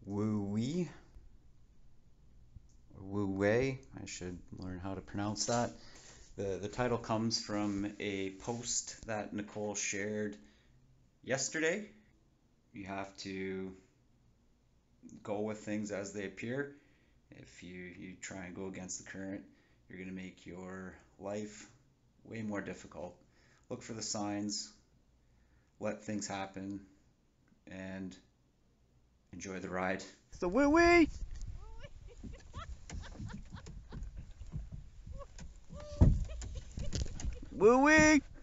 Wu Wei, Wu Wei. I should learn how to pronounce that. The title comes from a post that Nicole shared yesterday. You have to go with things as they appear. If you try and go against the current, you're going to make your life way more difficult. Look for the signs, let things happen, and enjoy the ride. So wee wee! Wee wee!